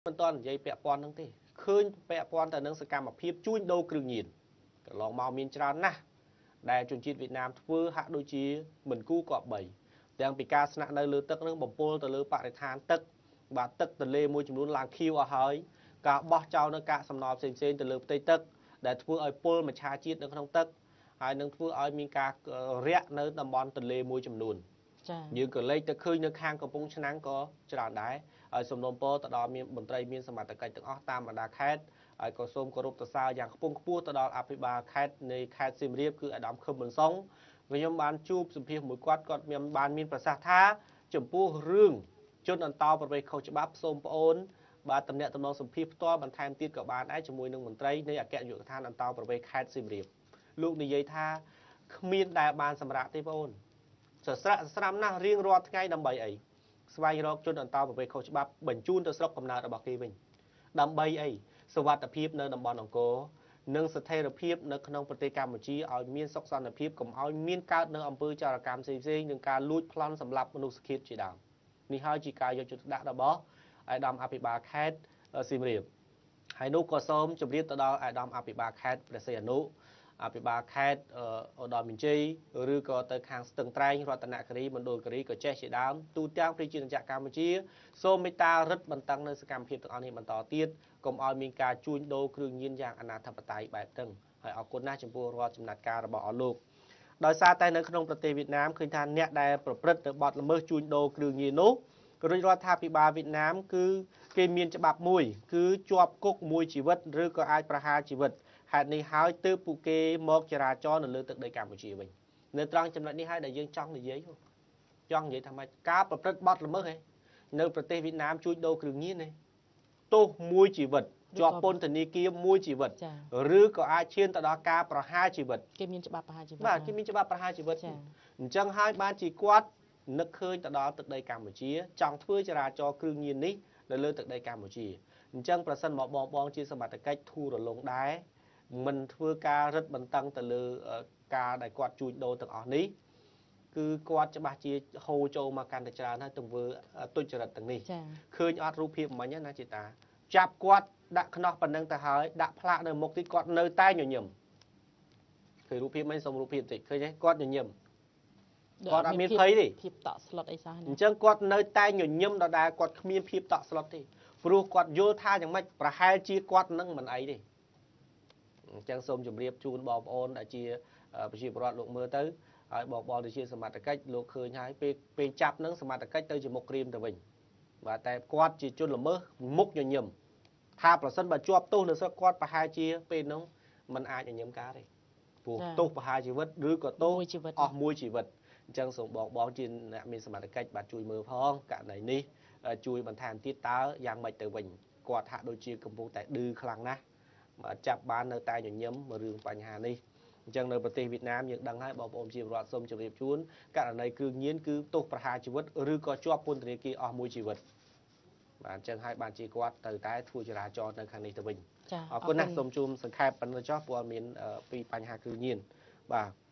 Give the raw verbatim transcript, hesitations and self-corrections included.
មិនតន់និយាយពាក់ព័ន្ធហ្នឹងទេឃើញពាក់ព័ន្ធទៅនឹងសកម្មភាពជួញដូរគ្រឿងញៀនកន្លងមកមានច្រើនណាស់ដែលជនជាតិវៀតណាមធ្វើហាក់ដូចជាមិនគូគប្បីទាំងពីការស្នាក់នៅលើទឹកនឹងបំពុលទៅលើបរិស្ថានទឹកបាទទឹកទន្លេមួយចំនួនឡើងខៀវអស់ហើយការបោះចោលនៅកាកសំណល់ផ្សេងៗទៅលើផ្ទៃទឹកដែលធ្វើឲ្យពុលមច្ឆជាតិនៅក្នុងទឹកហើយនឹងធ្វើឲ្យមានការរាក់នៅតំបន់ទន្លេមួយចំនួនចា៎យើងក៏លេចទៅឃើញនៅខាងកំពង់ឆ្នាំងក៏ច្រើនដែរហើយសំណូមពរទៅដល់មានមន្ត្រីមានសមត្ថកិច្ចទាំងអស់តាមបណ្ដាខេត្តហើយក៏សូមគោរពសរសើរយ៉ាងខ្ពង់ខ្ពស់ទៅដល់អភិបាលខេត្តនៃខេត្តសៀមរាបគឺអាដាមខឹមប៊ុនសុងខ្ញុំបានជួបសម្ភាសមួយគាត់គាត់មានបានមានប្រសាសន៍ថាចំពោះរឿងជនអន្តោប្រវេសន៍ខុសច្បាប់សូមប្អូនបាទតំណាក់តំណងសម្ភាសផ្ទាល់បន្ថែមទៀតក៏បានដែរជាមួយនឹងមន្ត្រីនៃអគ្គនាយកដ្ឋានអន្តោប្រវេសន៍ខេត្តសៀមរាបលោកនិយាយថាគ្មានដែលបានសម្រាប់ទេបងអូនសស្រាក់ស្រាំណាស់រៀងរាល់ថ្ងៃដើម្បីអីស្វែងរកជនអន្តោប្រវេសន៍ខុសច្បាប់បញ្ជូនទៅស្រុកកំណើតរបស់គេវិញដើម្បីអីសុវត្ថិភាពនៅតំបន់អង្គរនិងស្ថិរភាពនៅក្នុងប្រទេសកម្ពុជាឲ្យមានសុខសន្តិភាពកុំឲ្យមានកើតនៅអំពើចោរកម្មផ្សេងៗនិងការលួចប្លន់សម្លាប់មនុស្សជាតិជាដើមនេះហើយជាការយកចិត្តទុកដាក់របស់អាដាមអភិបាលខេត្តសៀមរាបហើយនោះក៏សូមជម្រាបទៅដល់អាដាមអភិបាលខេត្តព្រះសីហនុអភិបាលខេត្តឧត្តរមានជ័យឬក៏ទៅខាងស្ទឹងត្រែងរតនគិរីមណ្ឌលគិរីក៏ចេះជាដើមទូទាំងប្រជាជនកម្ពុជាសូមមេត្តារឹតបន្តឹងនៅសកម្មភាពទាំងអស់នេះបន្តទៀតកុំឲ្យមានការជួញដូរគ្រឿងញៀនយ៉ាងអនាធិបតេយ្យបែបហ្នឹងហើយអរគុណណាស់ចំពោះរាល់ចំណាត់ការរបស់អស់លោកដោយសារតែនៅក្នុងប្រទេសវៀតណាមឃើញថាអ្នកដែលប្រព្រឹត្តទៅបទល្មើសជួញដូរគ្រឿងញៀននោះរាជរដ្ឋាភិបាលវៀតណាមគឺគេមានច្បាប់មួយគឺជាប់គុកមួយជីវិតឬក៏អាចប្រហារជីវិតហេតុនេះហើយទើបពួកគេមកចរាចរណ៍នៅលើទឹកដីកម្ពុជាវិញនៅត្រង់ចំណុចនេះហើយដែលយើងចង់និយាយចង់និយាយថាម៉េចការប្រព្រឹត្តបទល្មើសឯនៅប្រទេសវៀតណាមជួញដូរគ្រឿងញៀនឯទោសមួយជីវិតជាប់ពន្ធនាគារមួយជីវិតឬក៏អាចឈានទៅដល់ការប្រហារជីវិតគេមានច្បាប់ប្រហារជីវិតបាទគេមានច្បាប់ប្រហារជីវិតអញ្ចឹងហើយបានជាគាត់នឹកឃើញទៅដល់ទឹកដីកម្ពុជាចង់ធ្វើចរាចរណ៍គ្រឿងញៀននេះនៅលើទឹកដីកម្ពុជាអញ្ចឹងប្រសិនមកបងបងជាសមត្ថកិច្ចធូររលុងដែរមិនធ្វើការរឹតបន្តឹងទៅលើការដែលគាត់ជួញដូរទាំងអស់នេះគឺគាត់ច្បាស់ជាហូរចូលមកកាន់តែច្រើនហើយទង្វើទុច្ចរិតទាំងនេះឃើញអត់រូបភាពមិញណាចេតាចាប់គាត់ដាក់ខ្នោះប៉ុណ្ណឹងទៅហើយដាក់ផ្លាកនៅមុខទៀតគាត់នៅតែញញឹមឃើញរូបភាពមិញសូមរូបភាពតិចឃើញទេគាត់ញញឹមគាត់អត់មានភ័យទេភាពតក់ស្លុតអីសោះអញ្ចឹងគាត់នៅតែញញឹមដដែលគាត់គ្មានភាពតក់ស្លុតទេព្រោះគាត់យល់ថាយ៉ាងម៉េចប្រហែលជាគាត់នឹងមិនអីទេអញ្ចឹងសូមជម្រាបជូនបងប្អូនដែលជាប្រជាពលរដ្ឋលោកមើលទៅហើយបងប្អូនដែលជាសមត្ថកិច្ចលោកឃើញហើយពេលពេលចាប់នឹងសមត្ថកិច្ចទៅជាមុខក្រៀមទៅវិញបាទតែគាត់ជាជនល្មើសមុខញញឹមថាប្រសិនបើជាប់ទោសនៅស្រុកគាត់ប្រហែលជាពេលនោះมันអាចញញឹមការទេព្រោះទោសប្រហារជីវិតឬក៏ទោសអស់មួយជីវិតអញ្ចឹងសូមបងបងជាអ្នកមានសមត្ថកិច្ចបាទជួយមើលផងករណីនេះជួយបន្ថែមទៀតតើយ៉ាងម៉េចទៅវិញគាត់ហាក់ដូចជាកំពុងតែឌឺខ្លាំងណាស់បាទចាប់បាននៅតែញញឹមរឿងបញ្ហានេះអញ្ចឹងនៅប្រទេសវៀតណាមយើងដឹងហើយបងប្អូនជាពលរដ្ឋសូមជម្រាបជូនករណីគ្រឿងញៀនគឺទោសប្រហារជីវិតឬក៏ជាប់ពន្ធនាគារអស់មួយជីវិតបាទអញ្ចឹងហើយបានជាគាត់ទៅតែធ្វើចរាចរណ៍នៅខាងនេះទៅវិញអរគុណណាស់សូមជូនសង្ខេបប៉ុណ្ណឹងចុះព័ត៌មានពីបញ្ហាគ្រឿងញៀនបាទ